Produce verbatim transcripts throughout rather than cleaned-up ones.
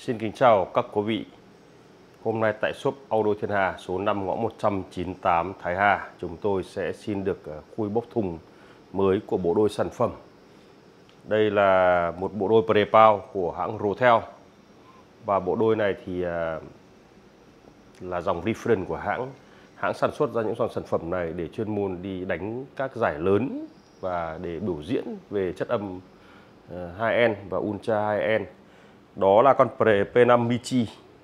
Xin kính chào các quý vị. Hôm nay tại shop Auto Thiên Hà số năm ngõ một trăm chín mươi tám Thái Hà, chúng tôi sẽ xin được khui bốc thùng mới của bộ đôi sản phẩm. Đây là một bộ đôi Pre-Power của hãng Rotel. Và bộ đôi này thì là dòng reference của hãng. Hãng sản xuất ra những dòng sản phẩm này để chuyên môn đi đánh các giải lớn và để biểu diễn về chất âm high-end và ultra high-end. Đó là con Pre P năm Michi.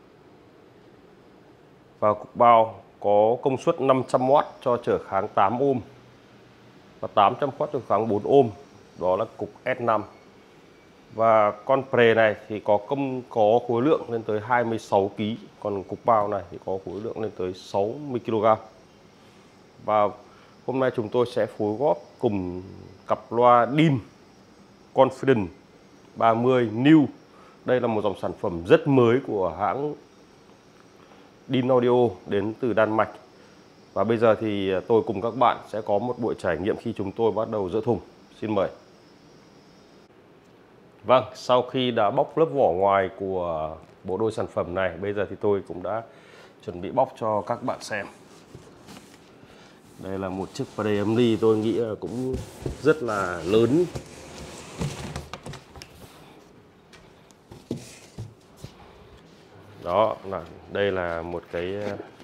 Và cục bao có công suất năm trăm oát cho trở kháng tám ôm và tám trăm oát cho kháng bốn ôm. Đó là cục S năm. Và con Pre này thì có công có khối lượng lên tới hai mươi sáu ki lô gam, còn cục bao này thì có khối lượng lên tới sáu mươi ki lô gam. Và hôm nay chúng tôi sẽ phối góp cùng cặp loa đê i em Confidence ba mươi New. Đây là một dòng sản phẩm rất mới của hãng đê i em Audio đến từ Đan Mạch. Và bây giờ thì tôi cùng các bạn sẽ có một buổi trải nghiệm khi chúng tôi bắt đầu dỡ thùng. Xin mời. Vâng, sau khi đã bóc lớp vỏ ngoài của bộ đôi sản phẩm này, bây giờ thì tôi cũng đã chuẩn bị bóc cho các bạn xem. Đây là một chiếc preamp tôi nghĩ là cũng rất là lớn. Đó là đây là một cái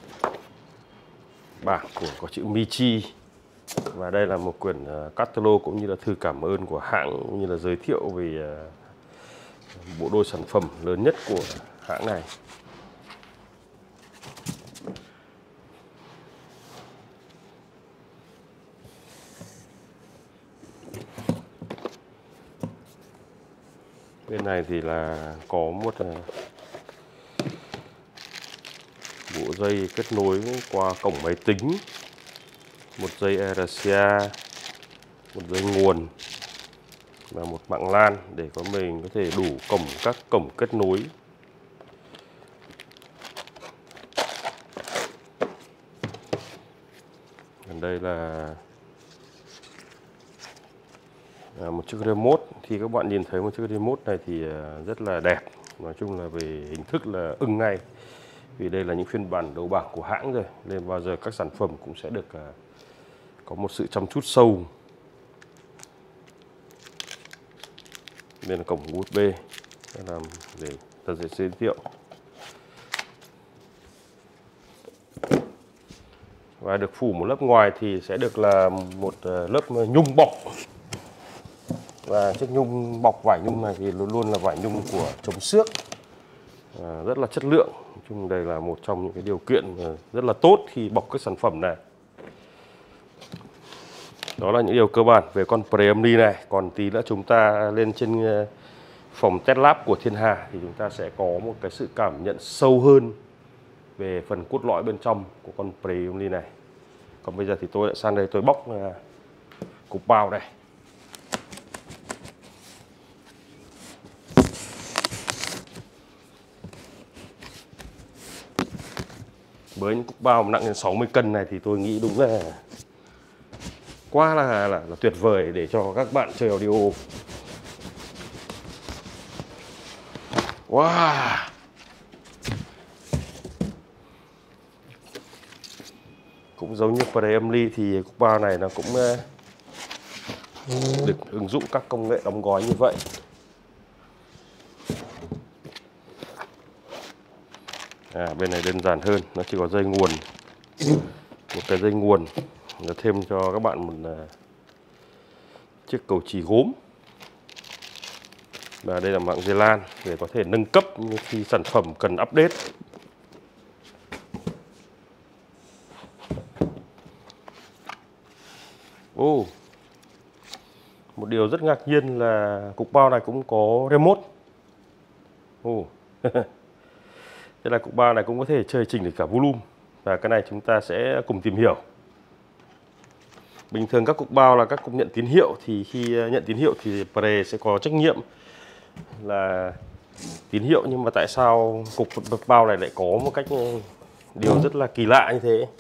bảng của có chữ Michi. Và đây là một quyển catalog cũng như là thư cảm ơn của hãng, cũng như là giới thiệu về bộ đôi sản phẩm lớn nhất của hãng này. Bên này thì là có một bộ dây kết nối qua cổng máy tính, một dây rờ xê a, một dây nguồn và một mạng LAN để có mình có thể đủ cổng các cổng kết nối. Còn đây là một chiếc remote. Thì các bạn nhìn thấy một chiếc remote này thì rất là đẹp. Nói chung là về hình thức là ưng ngay. Vì đây là những phiên bản đầu bảng của hãng rồi, nên bao giờ các sản phẩm cũng sẽ được có một sự chăm chút sâu. Đây là cổng u ét bê, đây là để ta sẽ giới thiệu. Và được phủ một lớp ngoài thì sẽ được là một lớp nhung bọc. Và chiếc nhung bọc vải nhung này thì luôn luôn là vải nhung của chống xước, à, rất là chất lượng. Nói chung đây là một trong những cái điều kiện rất là tốt khi bọc các sản phẩm này. Đó là những điều cơ bản về con preamp này. Còn tí nữa chúng ta lên trên phòng test lab của Thiên Hà thì chúng ta sẽ có một cái sự cảm nhận sâu hơn về phần cốt lõi bên trong của con preamp này. Còn bây giờ thì tôi lại sang đây tôi bóc cục bao này. Với những cục bao nặng đến sáu mươi cân này thì tôi nghĩ đúng là quá là, là, là tuyệt vời để cho các bạn chơi audio. Wow. Cũng giống như preamp thì cục bao này nó cũng được ứng dụng các công nghệ đóng gói như vậy. À, bên này đơn giản hơn, nó chỉ có dây nguồn, một cái dây nguồn, nó thêm cho các bạn một uh, chiếc cầu chì gốm. Và đây là mạng dây LAN để có thể nâng cấp khi sản phẩm cần update. Ô, oh, một điều rất ngạc nhiên là cục bao này cũng có remote. Ô. Oh. Thế là cục bao này cũng có thể chơi chỉnh được cả volume. Và cái này chúng ta sẽ cùng tìm hiểu. Bình thường các cục bao là các cục nhận tín hiệu. Thì khi nhận tín hiệu thì Pre sẽ có trách nhiệm là tín hiệu. Nhưng mà tại sao cục bao này lại có một cách điều rất là kỳ lạ như thế?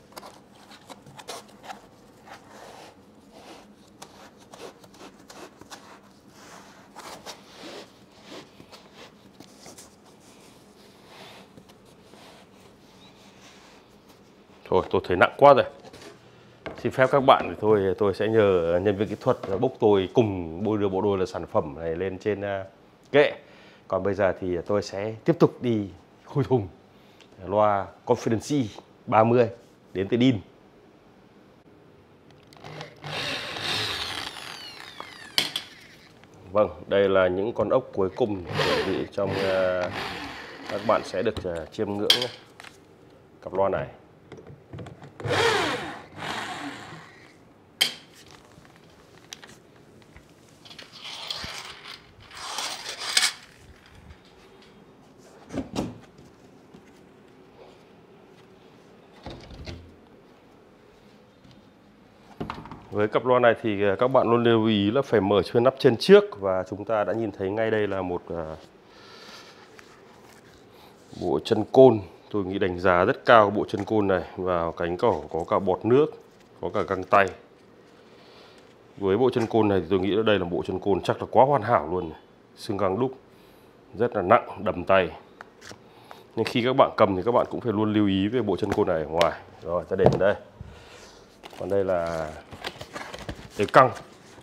Ôi, tôi thấy nặng quá rồi. Xin phép các bạn thì thôi tôi sẽ nhờ nhân viên kỹ thuật bốc tôi cùng bôi đưa bộ đôi là sản phẩm này lên trên kệ. Còn bây giờ thì tôi sẽ tiếp tục đi khui thùng loa Confidence ba mươi đến từ Dean. Vâng, đây là những con ốc cuối cùng chuẩn bị trong uh, các bạn sẽ được uh, chiêm ngưỡng cặp loa này. Với cặp loa này thì các bạn luôn lưu ý là phải mở chuyên nắp trên trước, và chúng ta đã nhìn thấy ngay đây là một uh, bộ chân côn. Tôi nghĩ đánh giá rất cao bộ chân côn này, và cánh cổ có cả bọt nước, có cả găng tay. Với bộ chân côn này thì tôi nghĩ là đây là bộ chân côn chắc là quá hoàn hảo luôn. Xương găng đúc rất là nặng, đầm tay. Nhưng khi các bạn cầm thì các bạn cũng phải luôn lưu ý về bộ chân côn này ở ngoài. Rồi ta để vào đây. Còn đây là cái căng.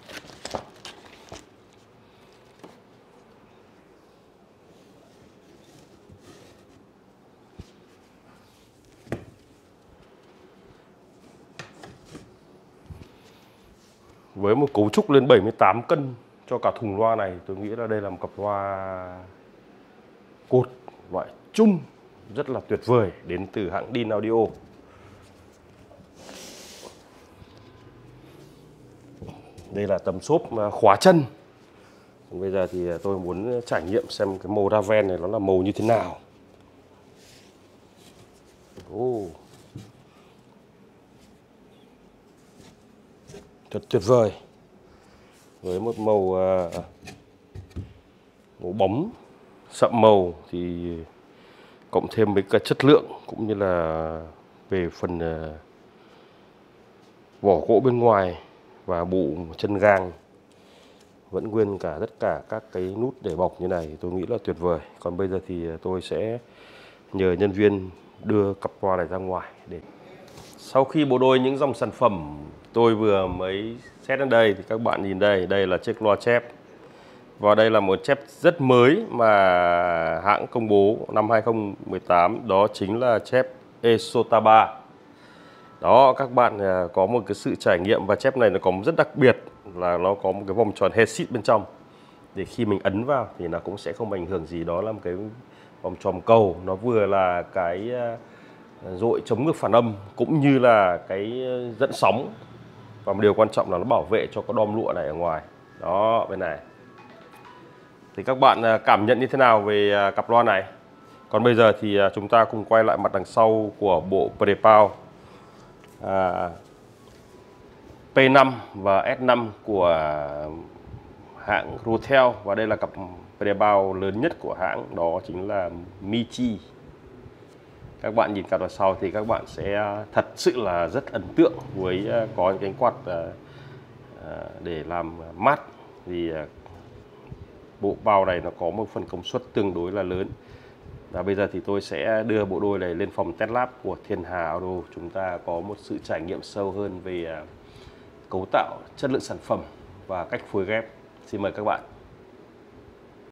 Với một cấu trúc lên bảy mươi tám cân cho cả thùng loa này, tôi nghĩ là đây là một cặp loa cột loại chung rất là tuyệt vời đến từ hãng Dean Audio. Đây là tấm xốp khóa chân. Bây giờ thì tôi muốn trải nghiệm xem cái màu Raven này nó là màu như thế nào. Oh. Thật tuyệt vời. Với một màu uh, màu bóng sậm màu thì cộng thêm với cả chất lượng cũng như là về phần uh, vỏ gỗ bên ngoài và bộ chân gang vẫn nguyên cả tất cả các cái nút để bọc như này, tôi nghĩ là tuyệt vời. Còn bây giờ thì tôi sẽ nhờ nhân viên đưa cặp loa này ra ngoài. Để sau khi bộ đôi những dòng sản phẩm tôi vừa mới xét đến đây thì các bạn nhìn đây, đây là chiếc loa chép. Và đây là một chép rất mới mà hãng công bố năm hai không một tám, đó chính là chép Esota ba. Đó, các bạn có một cái sự trải nghiệm, và chép này nó có rất đặc biệt là nó có một cái vòng tròn headset bên trong. Để khi mình ấn vào thì nó cũng sẽ không ảnh hưởng gì, đó là một cái vòng tròn cầu, nó vừa là cái dội chống ngược phản âm cũng như là cái dẫn sóng, và một điều quan trọng là nó bảo vệ cho cái đom lụa này ở ngoài. Đó, bên này. Thì các bạn cảm nhận như thế nào về cặp loa này? Còn bây giờ thì chúng ta cùng quay lại mặt đằng sau của bộ Prepow à, P năm và S năm của hãng Rotel, và đây là cặp Prepow lớn nhất của hãng, đó chính là Michi. Các bạn nhìn cặp đằng sau thì các bạn sẽ thật sự là rất ấn tượng với có những cánh quạt để làm mát, vì bộ bao này nó có một phần công suất tương đối là lớn. Và bây giờ thì tôi sẽ đưa bộ đôi này lên phòng test lab của Thiên Hà Audio. Chúng ta có một sự trải nghiệm sâu hơn về cấu tạo, chất lượng sản phẩm và cách phối ghép. Xin mời các bạn.